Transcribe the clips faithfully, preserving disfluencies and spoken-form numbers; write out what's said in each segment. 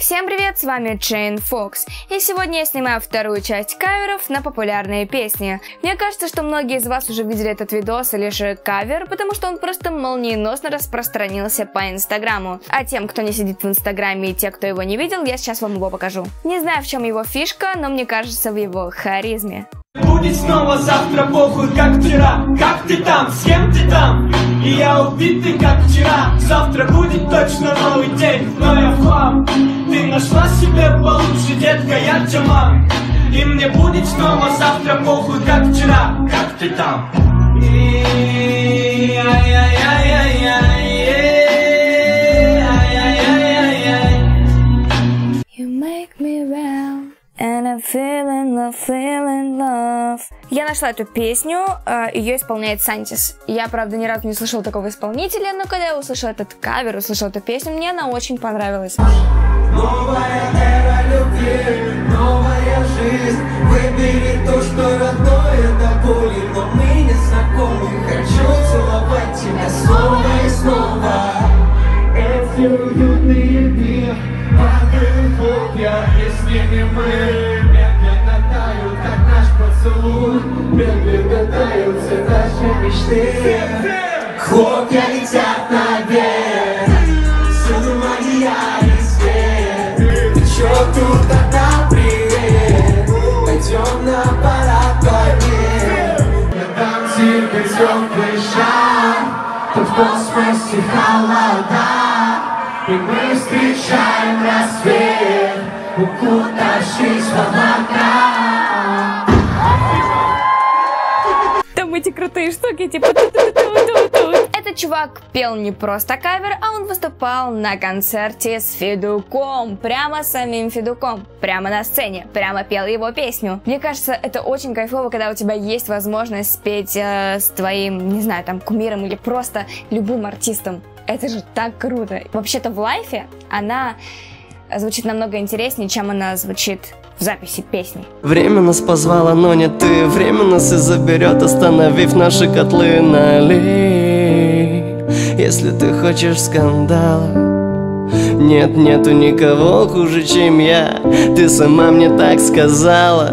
Всем привет, с вами Джейн Фокс, и сегодня я снимаю вторую часть каверов на популярные песни. Мне кажется, что многие из вас уже видели этот видос или же кавер, потому что он просто молниеносно распространился по инстаграму. А тем, кто не сидит в инстаграме, и те, кто его не видел, я сейчас вам его покажу. Не знаю, в чем его фишка, но мне кажется, в его харизме. Будет снова завтра, похуй, как вчера. Как ты там, с кем ты там? И я убитый, как вчера. Завтра будет точно новый день, но я в хлам. Ты нашла себе получше, детка, я Джаман. И мне будет снова завтра, похуй, как вчера. Как ты там? You make me well. And I'm feeling love, feeling love. Я нашла эту песню, ее исполняет Сантис. Я, правда, ни разу не слышала такого исполнителя, но когда я услышала этот кавер, услышала эту песню, мне она очень понравилась. Новая эра любви, новая жизнь. Выбери то, что родное до боли, но мы не знакомы. Хочу целовать тебя снова и снова. Эти уютные дни, падают хлопья, и с ними мы медленно тают, как наш поцелуй. Медленно тают все наши мечты. Хлопья летят наверх, всюду магия и свет. Ты чё тут одна, привет? Пойдем на параплане. Я дам тебе теплый шар, тут в космосе холода. И мы встречаем рассвет, укутавшись в облака. Там эти крутые штуки, типа ту-ту-ту-ту-ту. Этот чувак пел не просто кавер, а он выступал на концерте с Федуком. Прямо с самим Федуком. Прямо на сцене. Прямо пел его песню. Мне кажется, это очень кайфово, когда у тебя есть возможность спеть э, с твоим, не знаю, там, кумиром или просто любым артистом. Это же так круто. Вообще-то в лайфе она звучит намного интереснее, чем она звучит в записи песни. Время нас позвало, но не ты. Время нас и заберет, остановив наши котлы. Налей, если ты хочешь скандала. Нет, нету никого хуже, чем я. Ты сама мне так сказала.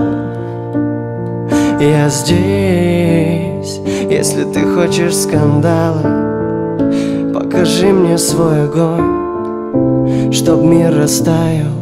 Я здесь, если ты хочешь скандала. Покажи мне свой огонь, чтоб мир растаял.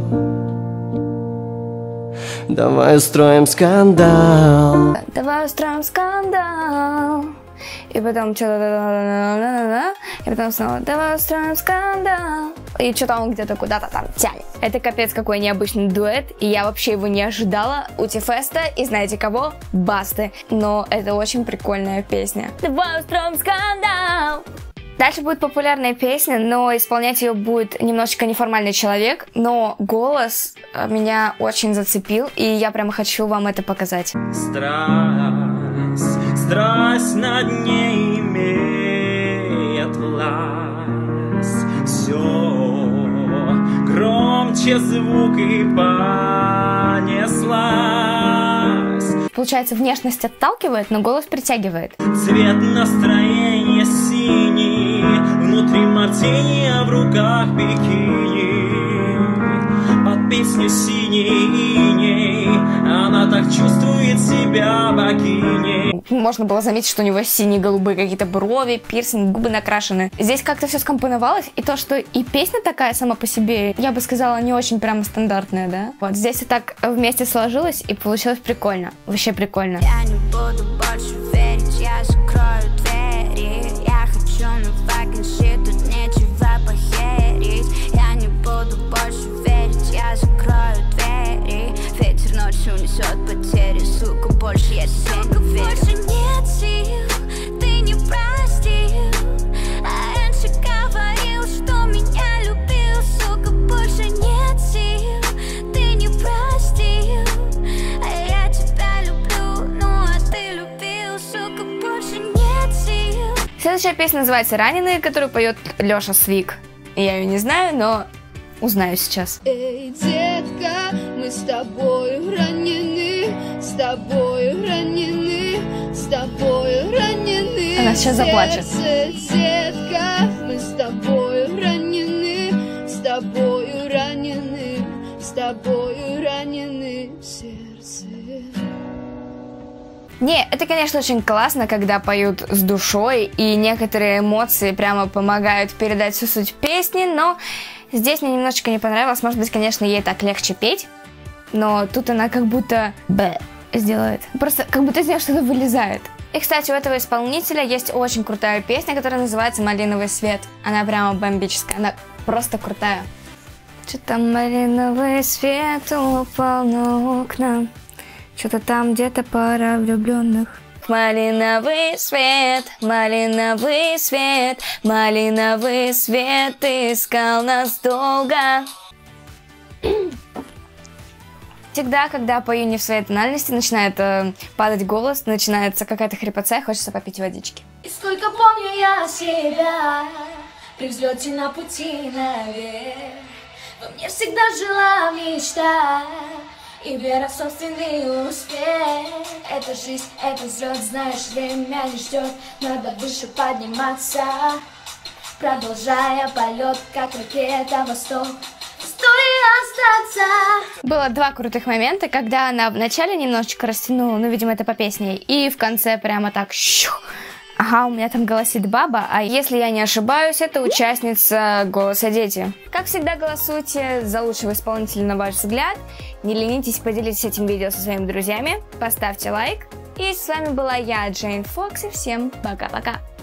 Давай устроим скандал. Давай устроим скандал. И потом что-то... И потом снова давай устроим скандал. И что-то он где-то куда-то там тянет. Это капец какой необычный дуэт. И я вообще его не ожидала у Ти-Феста. И знаете кого? Басты. Но это очень прикольная песня. Давай устроим скандал. Дальше будет популярная песня, но исполнять ее будет немножечко неформальный человек, но голос меня очень зацепил, и я прямо хочу вам это показать. Страсть, страсть над ней имеет власть. Все громче звук и понеслась. Получается, внешность отталкивает, но голос притягивает. Цвет настроения синий, внутри мартини, а в руках бикини. Под песню синий иней, она так чувствует себя богиней. Можно было заметить, что у него синие-голубые какие-то брови, пирсинг, губы накрашены. Здесь как-то все скомпоновалось, и то, что и песня такая сама по себе, я бы сказала, не очень прямо стандартная, да? Вот здесь и так вместе сложилось, и получилось прикольно. Вообще прикольно. Я не буду больше верить, я закрою двери. Я хочу на вакансии, тут нечего похерить. Я не буду больше верить, я закрою двери. Ветер ночью несет потери, сука, больше я себе не верю. Больше нет сил, ты не простил. А раньше говорил, что меня любил, сука, больше нет сил, ты не простил. А я тебя люблю, ну а ты любил, сука, больше нет сил. Следующая песня называется «Раненые», которую поет Леша Свик. Я ее не знаю, но узнаю сейчас. Эй, детка, мы с тобою ранены, с тобою ранены, с тобою ранены. Она сейчас заплачет. Сердце, детка, мы с тобою ранены, с тобою ранены. с тобою ранены в сердце. Не, это, конечно, очень классно, когда поют с душой, и некоторые эмоции прямо помогают передать всю суть песни, но здесь мне немножечко не понравилось. Может быть, конечно, ей так легче петь, но тут она как будто б сделает. Просто как будто из нее что-то вылезает. И, кстати, у этого исполнителя есть очень крутая песня, которая называется «Малиновый свет». Она прямо бомбическая, она просто крутая. Что-то малиновый свет упал на окна, что-то там где-то пара влюбленных. Малиновый свет, малиновый свет, малиновый свет, ты искал нас долго. Всегда, когда пою не в своей тональности, начинает э, падать голос, начинается какая-то хрипотца, и хочется попить водички. И сколько помню я себя при взлете на пути наверх, во мне всегда жила мечта и вера в собственный успех. Это жизнь, это взлет, знаешь, время не ждет, надо выше подниматься, продолжая полет, как ракета восток. Было два крутых момента, когда она вначале немножечко растянула, ну, видимо, это по песне, и в конце прямо так щух. Ага, у меня там голосит баба, а если я не ошибаюсь, это участница «Голоса дети». Как всегда, голосуйте за лучшего исполнителя на ваш взгляд. Не ленитесь, поделитесь этим видео со своими друзьями, поставьте лайк. И с вами была я, Джейн Фокс, и всем пока-пока.